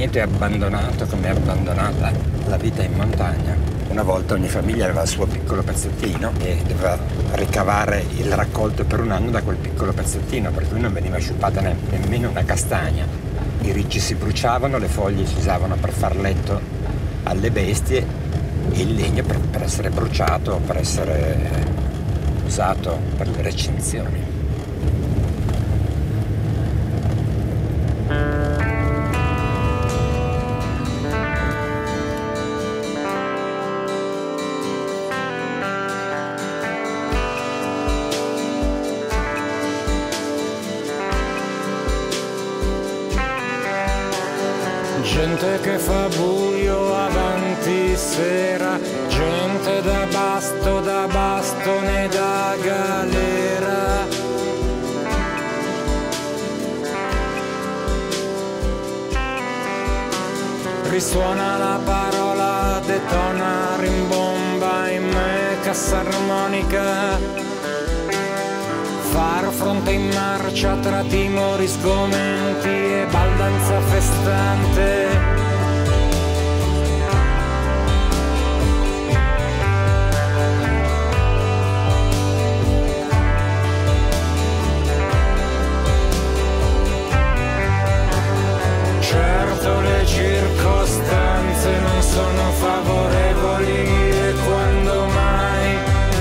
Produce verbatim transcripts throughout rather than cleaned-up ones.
niente è abbandonato come è abbandonata la vita in montagna. Una volta ogni famiglia aveva il suo piccolo pezzettino e doveva ricavare il raccolto per un anno da quel piccolo pezzettino, per cui non veniva sciupata ne nemmeno una castagna. I ricci si bruciavano, le foglie si usavano per far letto alle bestie e il legno per, per essere bruciato, per essere usato per le recinzioni. Gente che fa buio avanti sera, gente da basto, da bastone, da galera. Risuona la parola, detona, rimbomba in me, cassa armonica. Far fronte in marcia tra timori, sgomenti e baldanza festante. Certo le circostanze non sono favorevoli e quando mai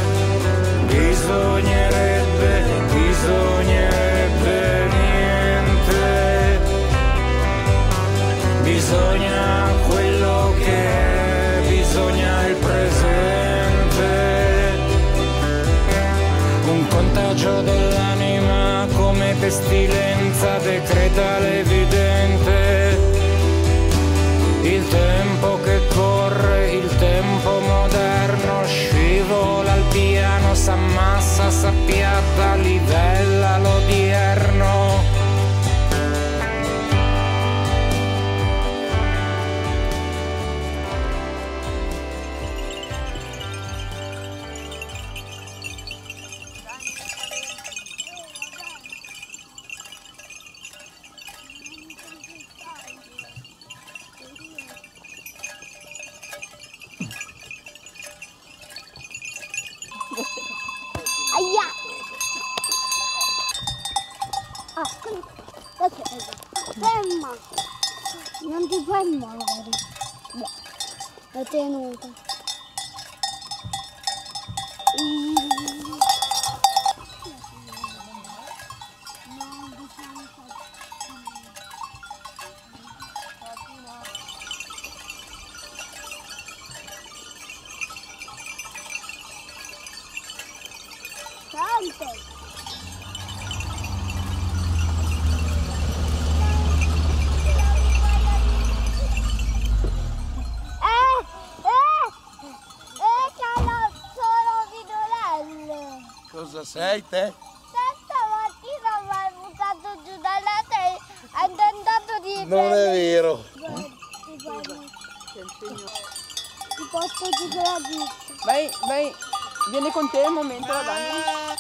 bisognerebbe Bisognerebbe niente, bisogna quello che è, bisogna il presente, un contagio dell'anima come pestilenza decreta l'evidente, il tempo che corre, il tempo moderno scivola al piano, s'ammassa, s'appiatta, livella l'odierno. Aia! Ah, ok, ferma! Non ti puoi muovere. Beh, è tenuta. Tante! Cosa sei te? Stamattina mi hai buttato giù dalla te e hai tentato di... Non è vero. Ti posso giocare la pizza. Vai, vai, vieni con te un momento la Dani.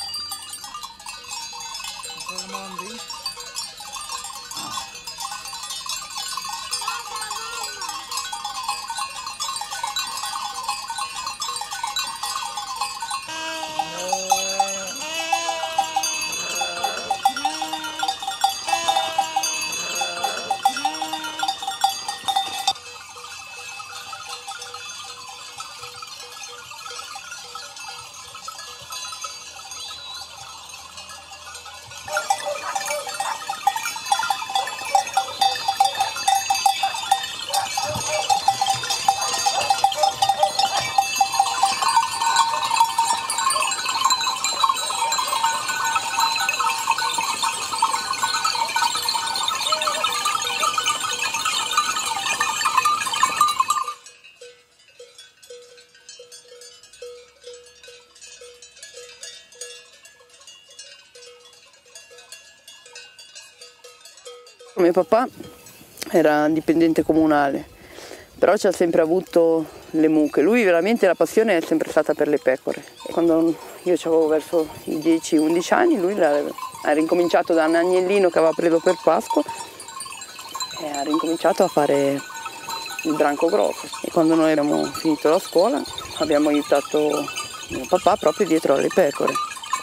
Mio papà era dipendente comunale, però ci ha sempre avuto le mucche. Lui veramente la passione è sempre stata per le pecore. Quando io avevo verso i dieci undici anni, lui era incominciato da un agnellino che aveva preso per Pasqua e ha ricominciato a fare il branco grosso e quando noi abbiamo finito la scuola abbiamo aiutato mio papà proprio dietro alle pecore.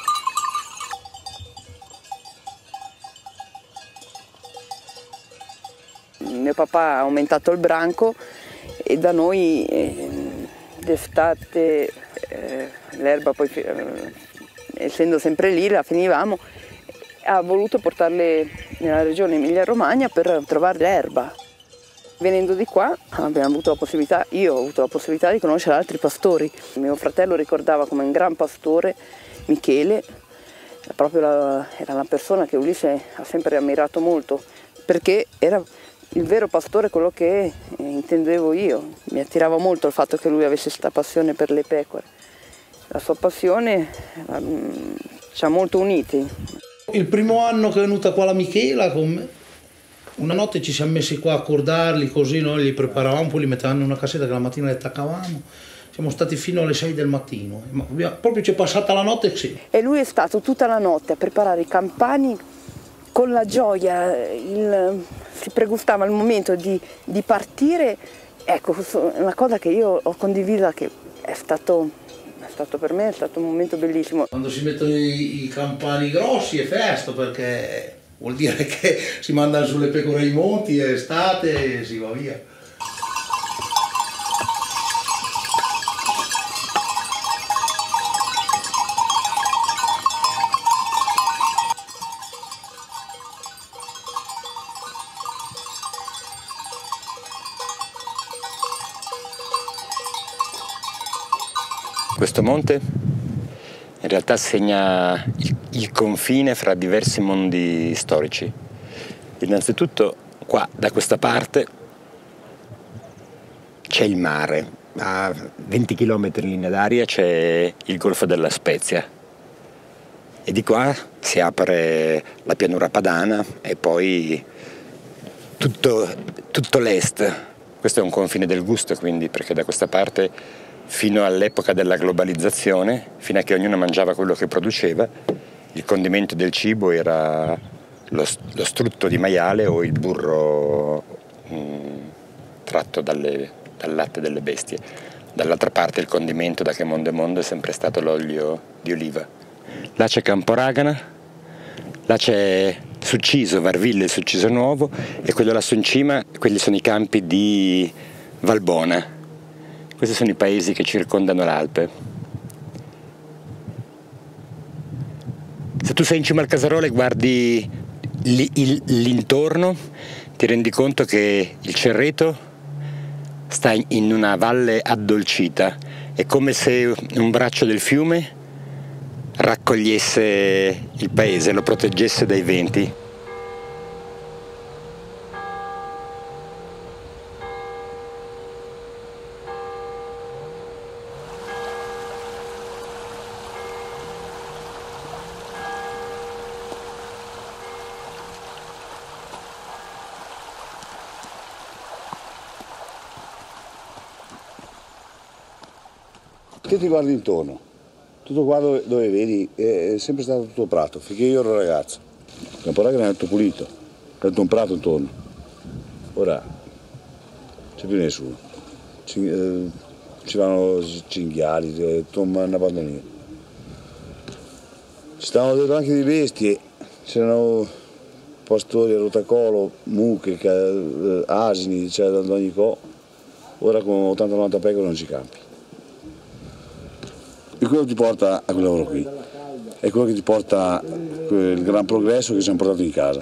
Mio papà ha aumentato il branco e da noi eh, d'estate eh, l'erba poi eh, essendo sempre lì la finivamo, ha voluto portarle nella regione Emilia-Romagna per trovare l'erba. Venendo di qua abbiamo avuto la possibilità, io ho avuto la possibilità di conoscere altri pastori. Mio fratello ricordava come un gran pastore Michele, proprio la, era una persona che Ulisse ha sempre ammirato molto, perché era il vero pastore, quello che intendevo io. Mi attirava molto il fatto che lui avesse questa passione per le pecore. La sua passione um, ci ha molto uniti. Il primo anno che è venuta qua la Michela con me, una notte ci siamo messi qua a accordarli così, noi li preparavamo, poi li mettevamo in una cassetta che la mattina li attaccavamo. Siamo stati fino alle sei del mattino, ma proprio ci è passata la notte sì. E lui è stato tutta la notte a preparare i campani con la gioia, il, si pregustava il momento di, di partire. Ecco, è una cosa che io ho condivisa, che è stato, è stato per me è stato un momento bellissimo. Quando si mettono i, i campani grossi è festa, perché vuol dire che si mandano sulle pecore ai monti, è estate e si va via. Questo monte in realtà segna il, il confine fra diversi mondi storici. Innanzitutto qua, da questa parte, c'è il mare. A venti chilometri in linea d'aria c'è il golfo della Spezia. E di qua si apre la pianura padana e poi tutto, tutto l'est. Questo è un confine del gusto, quindi, perché da questa parte, fino all'epoca della globalizzazione, fino a che ognuno mangiava quello che produceva, il condimento del cibo era lo, lo strutto di maiale o il burro mh, tratto dalle, dal latte delle bestie. Dall'altra parte il condimento, da che mondo è mondo, è sempre stato l'olio di oliva. Là c'è Camporagana, là c'è Succiso, Varville e Succiso Nuovo, e quello lassù in cima, quelli sono i campi di Valbona. Questi sono i paesi che circondano l'Alpe. Se tu sei in cima al Casarolo e guardi l'intorno, ti rendi conto che il Cerreto sta in una valle addolcita. È come se un braccio del fiume raccogliesse il paese, lo proteggesse dai venti. Che ti guardi intorno, tutto qua dove, dove vedi è sempre stato tutto prato, finché io ero ragazzo. Camporagana è tutto pulito, è tutto un prato intorno. Ora non c'è più nessuno, ci, eh, ci vanno cinghiali, eh, tutto un abbandonio. Ci stavano dentro anche dei bestie, c'erano pastori a rotacolo, mucche, eh, asini, c'era da ogni co. Ora con ottanta novanta pecore non ci campi. E quello ti porta a quel lavoro qui, è quello che ti porta il gran progresso che ci siamo portati in casa.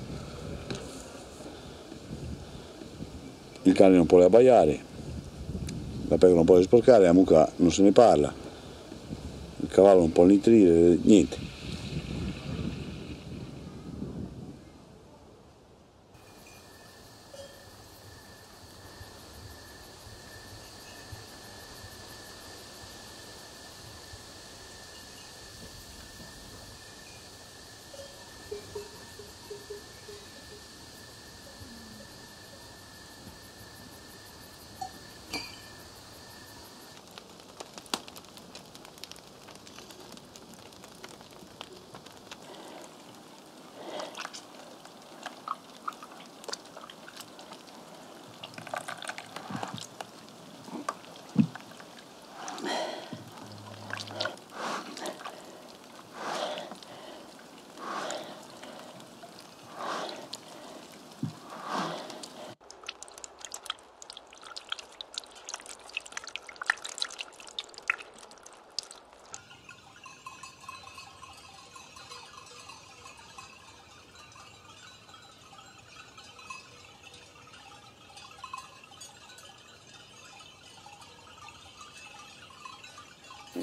Il cane non può abbaiare, la pecora non può sporcare, la mucca non se ne parla, il cavallo non può nitrire, niente.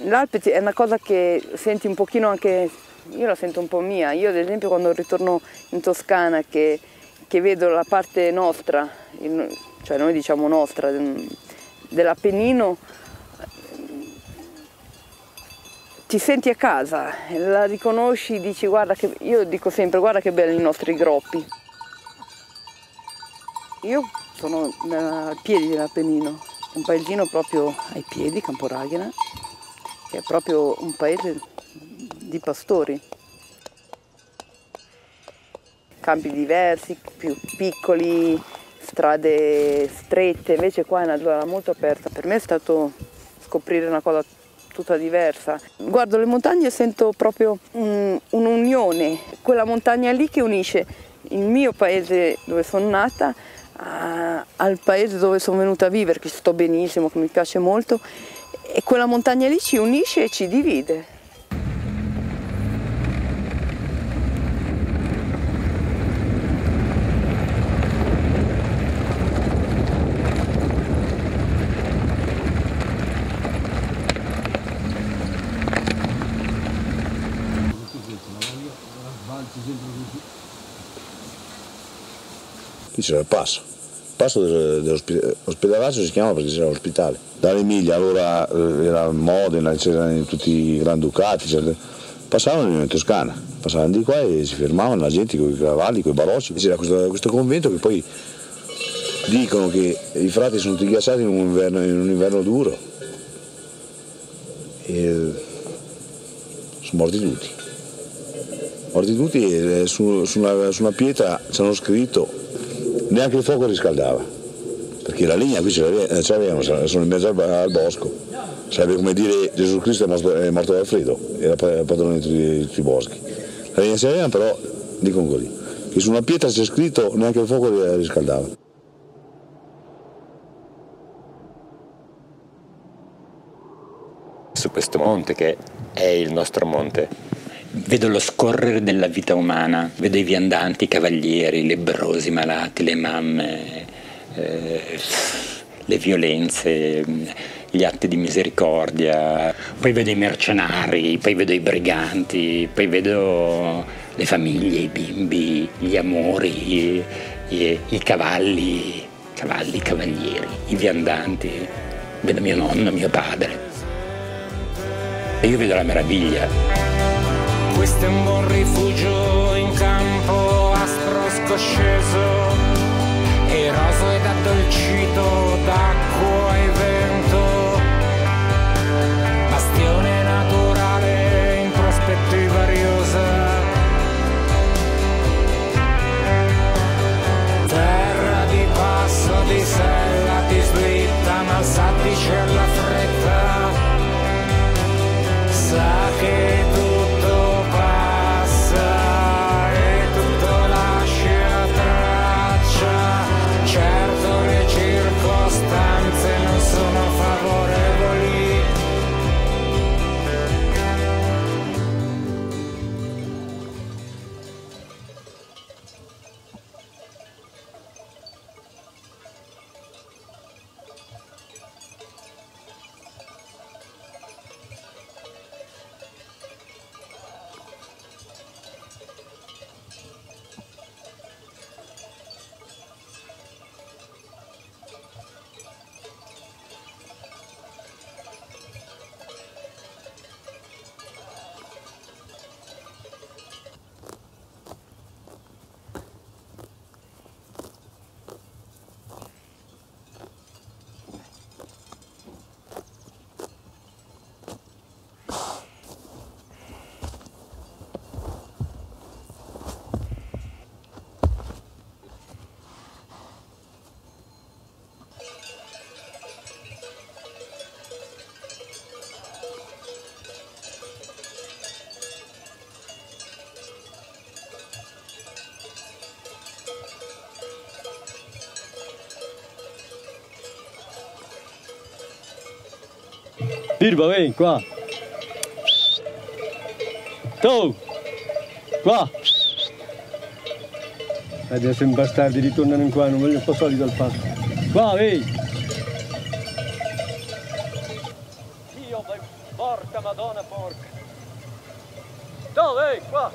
L'Alpe è una cosa che senti un pochino anche, io la sento un po' mia. Io ad esempio quando ritorno in Toscana che, che vedo la parte nostra, cioè noi diciamo nostra, dell'Appennino, ti senti a casa, la riconosci, dici guarda che, io dico sempre guarda che belli i nostri groppi. Io sono ai piedi dell'Appennino, un paesino proprio ai piedi, Camporaghena, che è proprio un paese di pastori. Campi diversi, più piccoli, strade strette, invece qua è una zona molto aperta. Per me è stato scoprire una cosa tutta diversa. Guardo le montagne e sento proprio un, un'unione, quella montagna lì che unisce il mio paese dove sono nata a, al paese dove sono venuta a vivere, che sto benissimo, che mi piace molto, e quella montagna lì ci unisce e ci divide. Qui c'era il passo, il passo dell'ospedalaggio si chiama perché c'era l'ospitale. Dall'Emilia allora era Modena, c'erano tutti i Granducati, passavano in Toscana, passavano di qua e si fermavano la gente con i cavalli, con i barocci. C'era questo, questo convento che poi dicono che i frati sono tutti ghiacciati in un inverno, in un inverno duro e sono morti tutti. Morti tutti e su, su, una, su una pietra c'hanno scritto neanche il fuoco riscaldava, perché la legna qui ce l'avevano, sono in mezzo al, al bosco. Sarebbe come dire Gesù Cristo è morto, è morto dal freddo, era padrone di tutti i boschi. La legna ce l'avevano, però dicono così, che su una pietra c'è scritto neanche il fuoco riscaldava. Su questo monte, che è il nostro monte, vedo lo scorrere della vita umana, vedo i viandanti, i cavalieri, i lebbrosi, i malati, le mamme, eh, le violenze, gli atti di misericordia, poi vedo i mercenari, poi vedo i briganti, poi vedo le famiglie, i bimbi, gli amori, i, i, i cavalli, cavalli, cavalieri, i viandanti, vedo mio nonno, mio padre. E io vedo la meraviglia. Questo è un buon rifugio in campo aspro scosceso, eroso ed addolcito d'acqua e vento, bastione naturale in prospettiva riosa, terra di passo, di sella, di slitta, ma sa di c'è la fretta, sa che tutto Firma, vieni qua. Tu! Qua! Adesso i bastardi ritornano qua, non voglio passare dal passo. Qua, vieni! Io, porca Dove? Qua!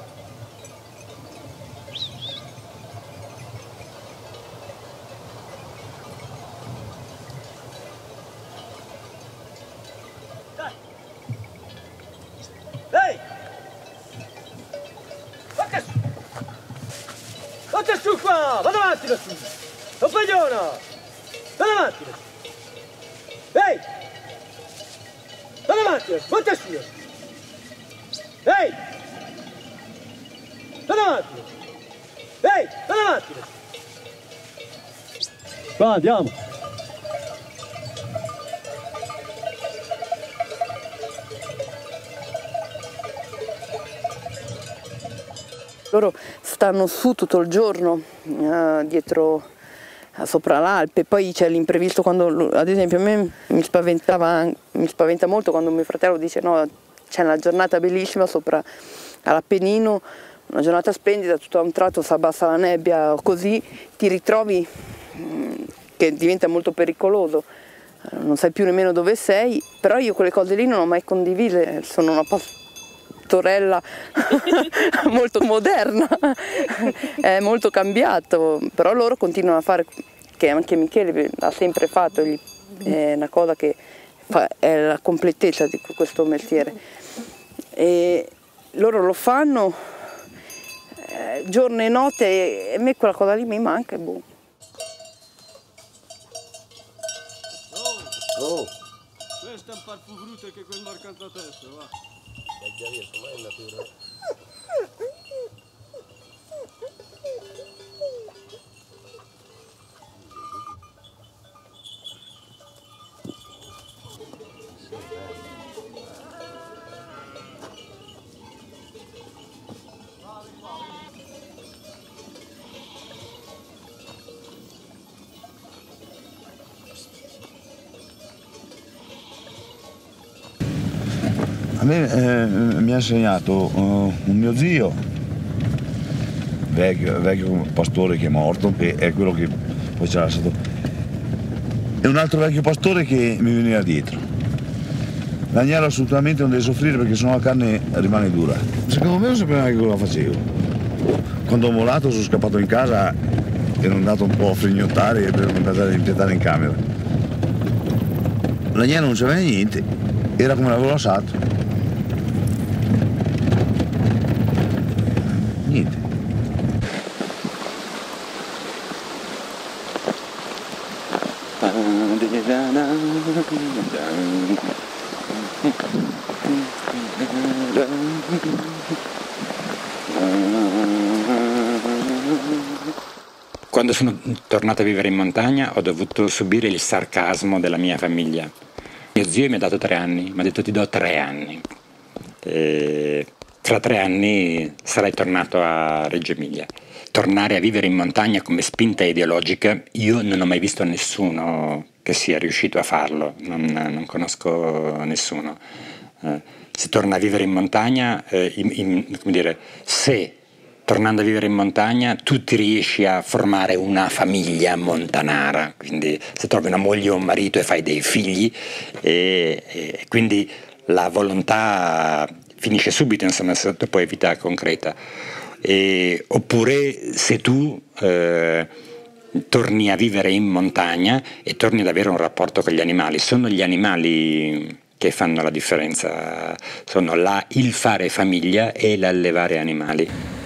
Dai! Ehi! Fate su! Fate su qua! Vado avanti da su! Compagnona! Vado avanti da su! Ehi! Vado avanti da su! Fate su! Ehi! Vado avanti! Ehi! Vado avanti! Qua, andiamo! Loro stanno su tutto il giorno, uh, dietro, uh, sopra l'Alpe, poi c'è l'imprevisto quando, ad esempio, a me mi spaventava, mi spaventa molto quando mio fratello dice no, c'è una giornata bellissima sopra all'Appennino, una giornata splendida, tutto a un tratto si abbassa la nebbia, così ti ritrovi mh, che diventa molto pericoloso, uh, non sai più nemmeno dove sei, però io quelle cose lì non ho mai condivise, sono una pastorella molto moderna, è molto cambiato, però loro continuano a fare, che anche Michele ha sempre fatto, è una cosa che fa, è la completezza di questo mestiere, e loro lo fanno eh, giorno e notte, e a me quella cosa lì mi manca. Boh. Oh. Questo è un po' più brutto che quel marcato a testa, va. A me eh, mi ha insegnato uh, un mio zio, vecchio, vecchio pastore che è morto, che è quello che poi ci ha lasciato, e un altro vecchio pastore che mi veniva dietro. L'agnello assolutamente non deve soffrire perché sennò la carne rimane dura. Secondo me non sapeva neanche cosa facevo. Quando ho volato sono scappato in casa, ero andato un po' a frignottare e per andare a impiantare in camera. L'agnello non c'aveva niente, era come l'avevo lasciato. Niente. Quando sono tornato a vivere in montagna ho dovuto subire il sarcasmo della mia famiglia. Mio zio mi ha dato tre anni, mi ha detto ti do tre anni. E fra tre anni sarai tornato a Reggio Emilia. Tornare a vivere in montagna come spinta ideologica, io non ho mai visto nessuno che sia riuscito a farlo, non, non conosco nessuno. Eh, si torna a vivere in montagna, eh, in, in, come dire, se tornando a vivere in montagna tu ti riesci a formare una famiglia montanara, quindi se trovi una moglie o un marito e fai dei figli, e, e quindi la volontà finisce subito, insomma, dopo è vita concreta. E, oppure se tu eh, torni a vivere in montagna e torni ad avere un rapporto con gli animali, sono gli animali che fanno la differenza, sono la, il fare famiglia e l'allevare animali.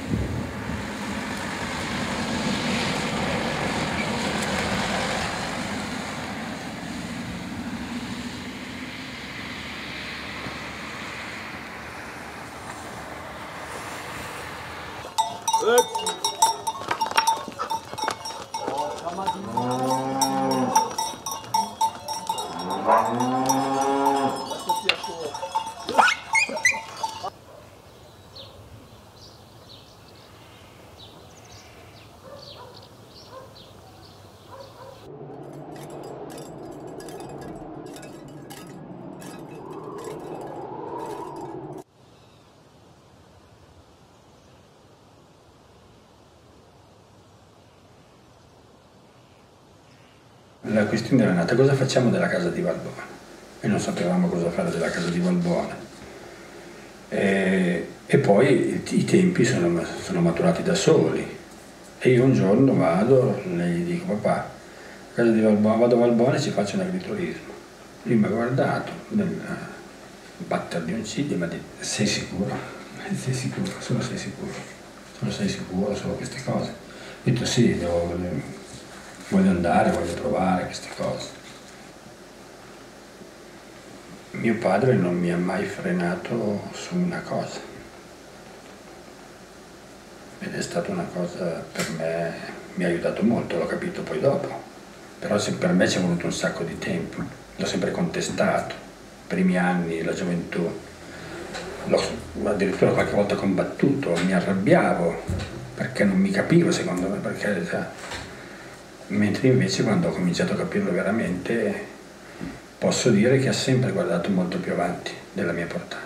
La questione era nata, cosa facciamo della casa di Valbona? E non sapevamo cosa fare della casa di Valbona. E poi i tempi sono, sono maturati da soli. E io un giorno vado e gli dico: papà, a casa di Valbona, vado a Valbona e ci faccio un agriturismo. Lui mi ha guardato nel batter di un ciglio e mi ha detto: sei sicuro? Sei sicuro? Solo sei sicuro? Solo sei sicuro? Solo queste cose? Ho detto: sì, devo, voglio andare, voglio provare queste cose. Mio padre non mi ha mai frenato su una cosa. Ed è stata una cosa, per me, mi ha aiutato molto, l'ho capito poi dopo. Però se per me ci è voluto un sacco di tempo, l'ho sempre contestato, i primi anni, la gioventù, l'ho addirittura qualche volta combattuto, mi arrabbiavo, perché non mi capivo secondo me, perché, cioè, mentre invece quando ho cominciato a capirlo veramente, posso dire che ha sempre guardato molto più avanti della mia portata.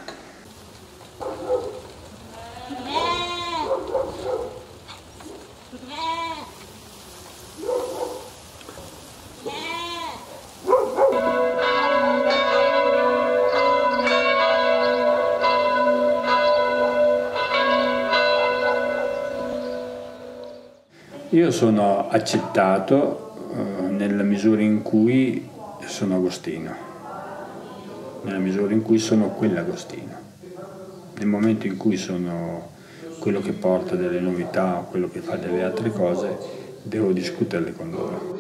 Io sono accettato uh, nella misura in cui sono agostino, nella misura in cui sono quell'agostino. Nel momento in cui sono quello che porta delle novità o quello che fa delle altre cose, devo discuterle con loro.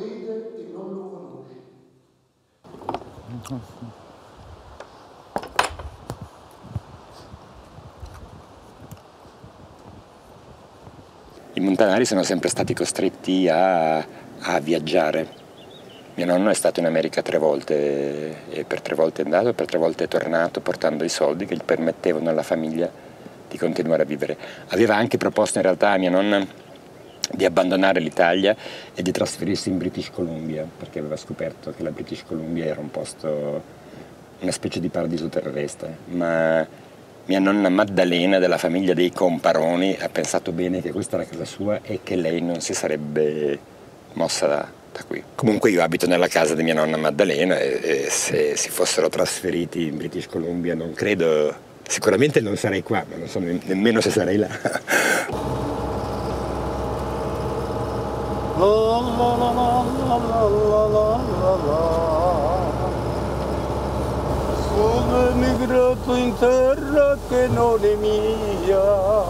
I montanari sono sempre stati costretti a, a viaggiare. Mio nonno è stato in America tre volte e per tre volte è andato e per tre volte è tornato portando i soldi che gli permettevano alla famiglia di continuare a vivere. Aveva anche proposto in realtà a mia nonna di abbandonare l'Italia e di trasferirsi in British Columbia, perché aveva scoperto che la British Columbia era un posto, una specie di paradiso terrestre. Ma mia nonna Maddalena, della famiglia dei Comparoni, ha pensato bene che questa era casa sua e che lei non si sarebbe mossa da, da qui. Comunque io abito nella casa di mia nonna Maddalena e, e se si fossero trasferiti in British Columbia non credo, sicuramente non sarei qua, ma non so nemmeno se sarei là. Sono emigrato in terra che non è mia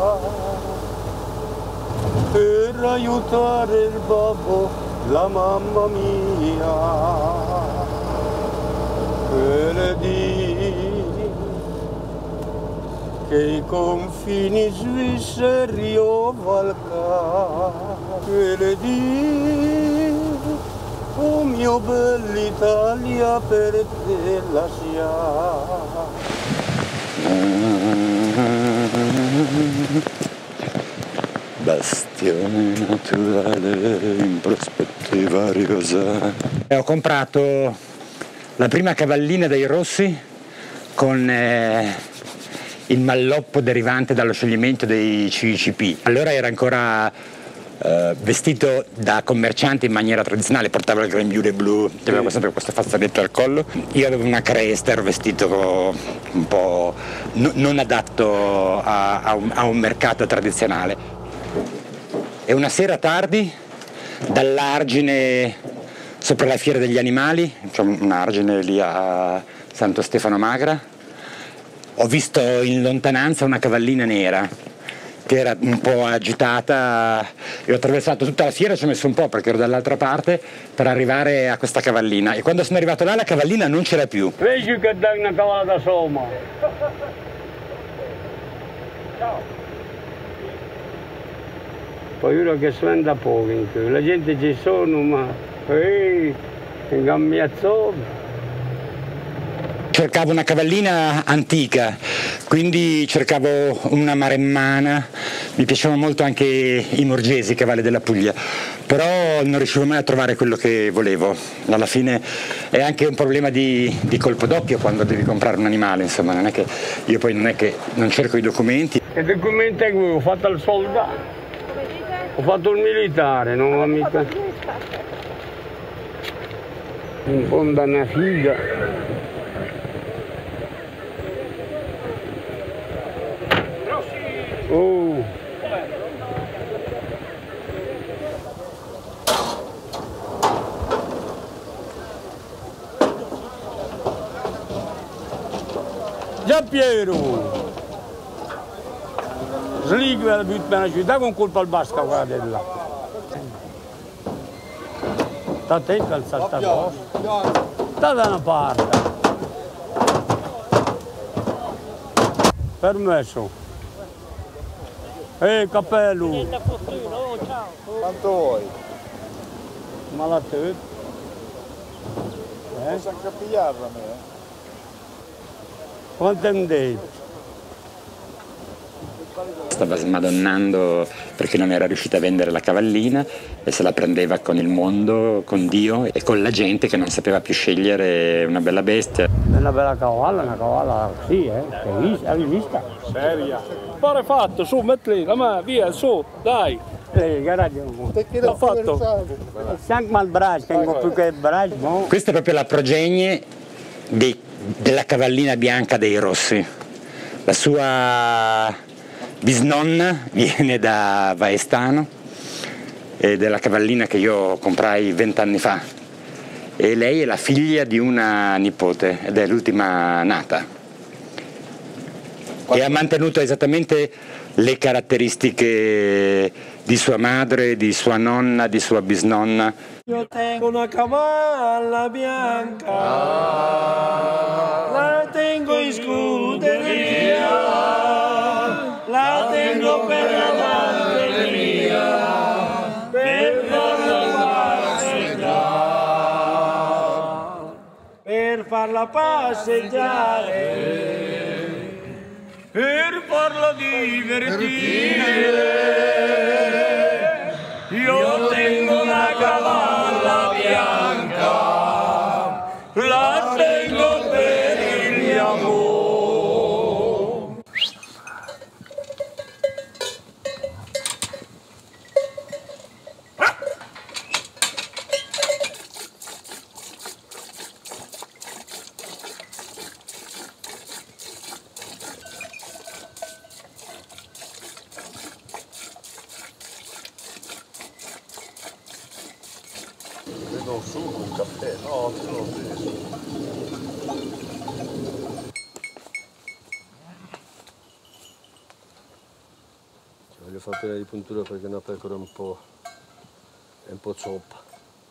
per aiutare il babbo, la mamma mia, e le di che i confini svizzeri io valga, e le di oh mio bell'Italia, per te la sia. Bastione naturale in prospettiva riosa. E ho comprato la prima cavallina dei Rossi con eh, il malloppo derivante dallo scioglimento dei C I C P. Allora era ancora Uh, vestito da commerciante in maniera tradizionale, portava il grembiule blu, aveva sempre questo fazzoletto al collo. Io avevo una cresta, ero vestito un po' no, non adatto a, a, un, a un mercato tradizionale. E una sera tardi, dall'argine sopra la fiera degli animali, c'è un argine lì a Santo Stefano Magra, ho visto in lontananza una cavallina nera che era un po' agitata e ho attraversato tutta la fiera, ci ho messo un po' perché ero dall'altra parte per arrivare a questa cavallina, e quando sono arrivato là la cavallina non c'era più. Vedi che dai una cavalla da soma. Poi ora che spende poco in più, la gente ci sono, ma ehi, in cambiazzone. Cercavo una cavallina antica, quindi cercavo una maremmana, mi piacevano molto anche i morgesi, i cavalli della Puglia, però non riuscivo mai a trovare quello che volevo. Alla fine è anche un problema di, di colpo d'occhio quando devi comprare un animale, insomma, non è che io poi non è che non cerco i documenti. Che documenti avevo? Ho fatto il soldato, ho fatto il militare, non ho mica in fondo a una figa. Oh. Giampiero! Sligua la butta nella città con colpo al basca quella della. Sta attento al saltaposto. Sta da una parte. Permesso. Ehi, cappello. Quanto vuoi? Ma la te? Eh? Posso anche pigliarla a me, eh? Quanto andate? Stava smadonnando perché non era riuscita a vendere la cavallina e se la prendeva con il mondo, con Dio e con la gente che non sapeva più scegliere una bella bestia. È una bella cavalla, una cavalla sì, eh? Hai vista? Seria? Pare fatto, su, mettili la mano, via, su, dai. Eh, guarda, l'ho fatto. Anche mal braccio, tengo più che il braccio. No? Questa è proprio la progenie dei, della cavallina bianca dei Rossi. La sua bisnonna viene da Vaestano ed è la cavallina che io comprai vent'anni fa e lei è la figlia di una nipote ed è l'ultima nata e ha mantenuto esattamente le caratteristiche di sua madre, di sua nonna, di sua bisnonna. Io tengo una cavalla bianca, la tengo in scuderia. La tengo per l'amante mia, per farla passeggiare, per farla passeggiare, per farla divertire. Io tengo una cavalla bianca, la tengo per il mio amore. Vedo un sugo, un caffè, no, te l'ho preso. Ci voglio fare prima di puntura perché una pecora è un po', è un po' zoppa.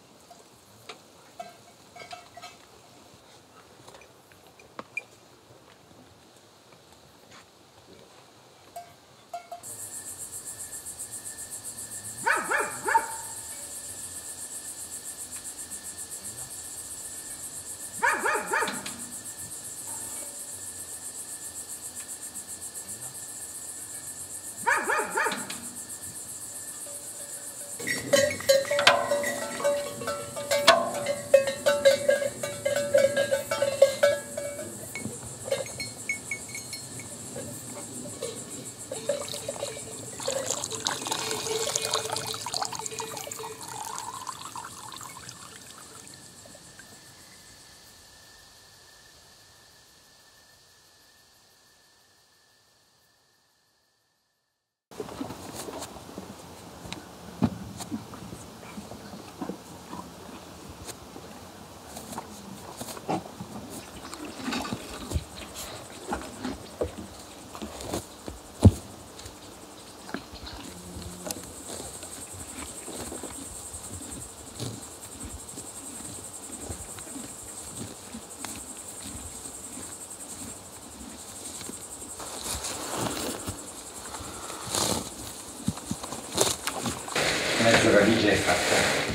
Mezza valigia è fatta.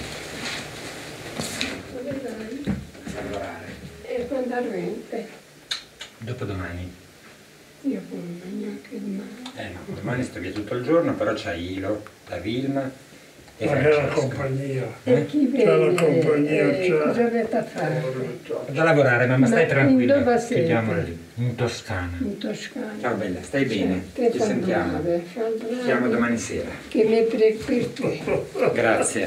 Lavorare. E quando arrivi? Dopodomani. Io non neanche domani. Eh no, domani sto via tutto il giorno, però c'è Ilo, la Vilma e ma che la compagnia. E chi viene? C'è la compagnia, eh, c'è. cosa avete a fare? Da lavorare, mamma, stai Ma tranquilla. in dove Chiediamola siete? lì, in Toscana. In Toscana. Ciao bella, stai bene? Te Ci fa sentiamo. brave, fa Ci brave. chiamo domani sera. Che mi prego per te. Grazie.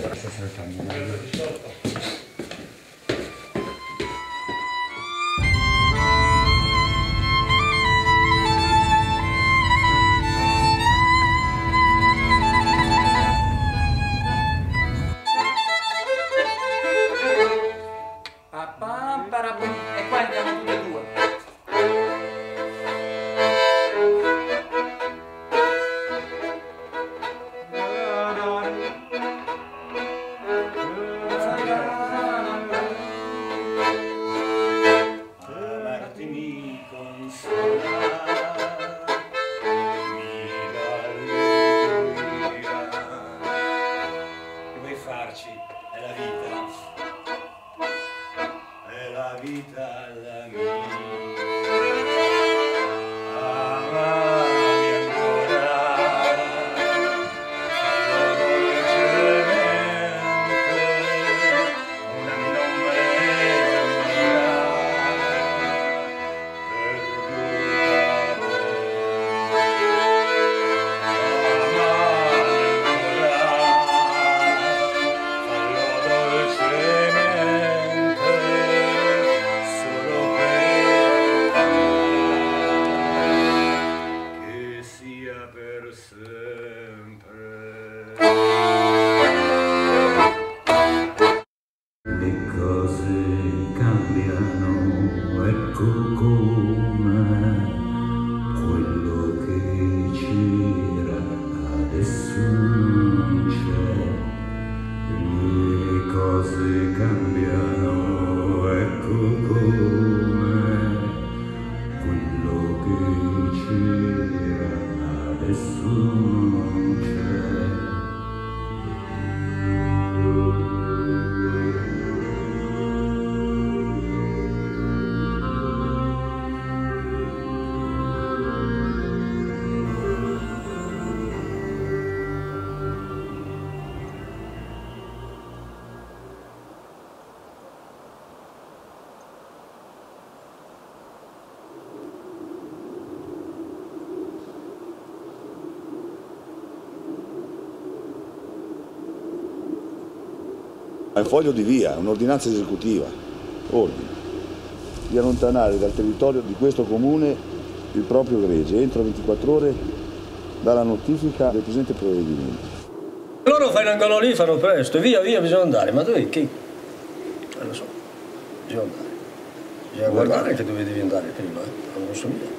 È un foglio di via, un'ordinanza esecutiva, ordine, di allontanare dal territorio di questo comune il proprio gregge entro ventiquattro ore dalla notifica del presente provvedimento. Loro vengono lì, fanno presto, via, via, bisogna andare, ma dove chi? Non lo so, bisogna andare. Bisogna guardare che dove devi andare prima, eh? Non lo so via.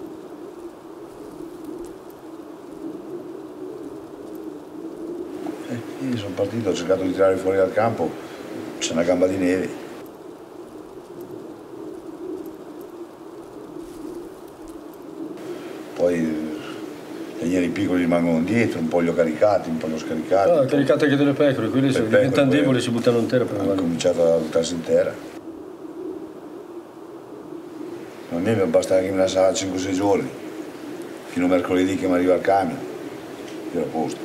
Io sono partito, ho cercato di tirare fuori dal campo, c'è una gamba di neve. Poi i legneri piccoli rimangono dietro, un po' li ho caricati, un po' li ho scaricati. Ah, caricate anche delle pecore, quelli se diventano deboli si buttano in terra per hanno cominciato a buttarsi in terra. A me basta che me la sa cinque sei giorni, fino a mercoledì che mi arriva il camion, io ero a posto.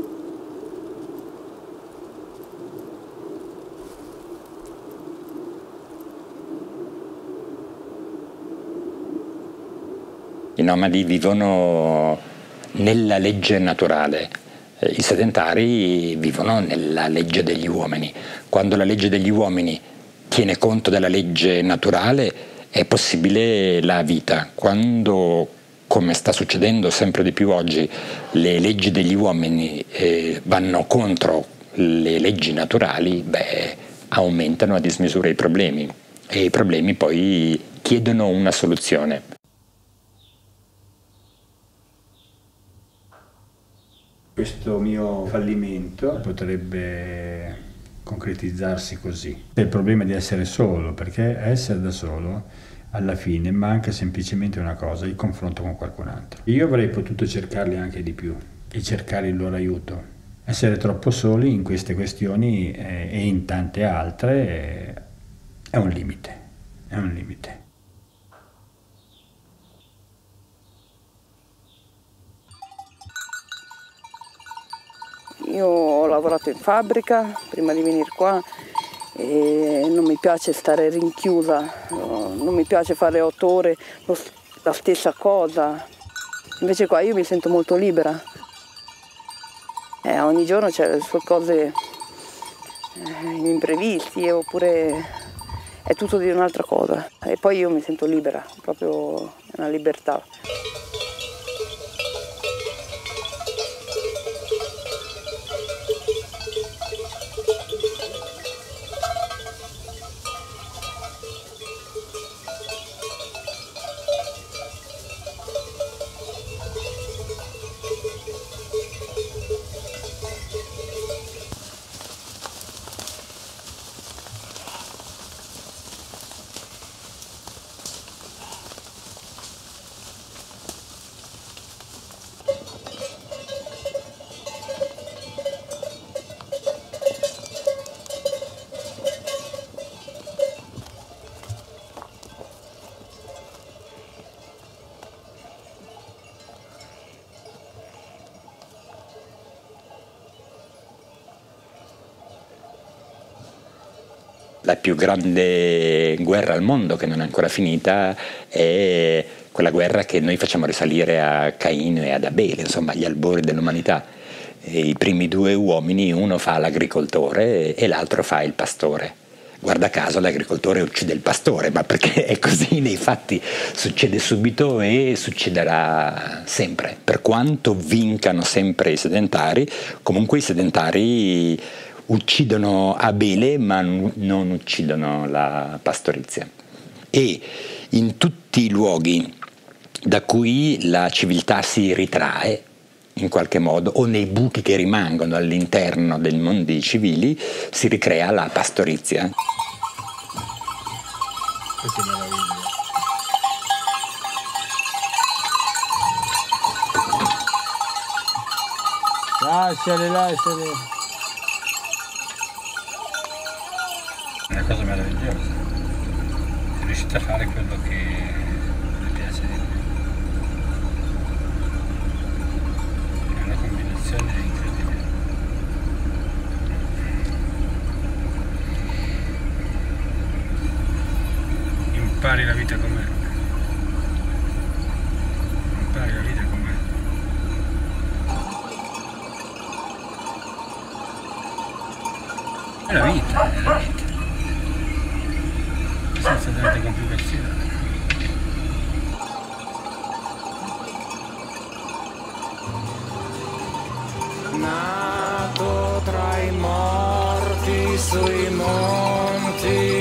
I nomadi vivono nella legge naturale, i sedentari vivono nella legge degli uomini. Quando la legge degli uomini tiene conto della legge naturale è possibile la vita. Quando, come sta succedendo sempre di più oggi, le leggi degli uomini eh, vanno contro le leggi naturali, beh, aumentano a dismisura i problemi e i problemi poi chiedono una soluzione. Questo mio fallimento potrebbe concretizzarsi così. È il problema di essere solo, perché essere da solo alla fine manca semplicemente una cosa, il confronto con qualcun altro. Io avrei potuto cercarli anche di più e cercare il loro aiuto. Essere troppo soli in queste questioni eh, e in tante altre eh, è un limite, è un limite. Io ho lavorato in fabbrica prima di venire qua e non mi piace stare rinchiusa, non mi piace fare otto ore la stessa cosa. Invece qua io mi sento molto libera. Eh, ogni giorno c'è le sue cose eh, imprevisti oppure è tutto di un'altra cosa. E poi io mi sento libera, proprio una libertà. La più grande guerra al mondo che non è ancora finita è quella guerra che noi facciamo risalire a Caino e ad Abele, insomma agli albori dell'umanità. E i primi due uomini, uno fa l'agricoltore e l'altro fa il pastore. Guarda caso l'agricoltore uccide il pastore, ma perché è così nei fatti, succede subito e succederà sempre. Per quanto vincano sempre i sedentari, comunque i sedentari uccidono Abele ma non uccidono la pastorizia. E in tutti i luoghi da cui la civiltà si ritrae in qualche modo, o nei buchi che rimangono all'interno dei mondi civili, si ricrea la pastorizia. Che meraviglia. Lasciali, lasciali. È una cosa meravigliosa. Se riuscite a fare quello che vi piace di più. È una combinazione incredibile. Impari la vita com'è. Impari la vita com'è. È la vita, è la vita. Senza tante complicazioni. Nato tra i morti sui monti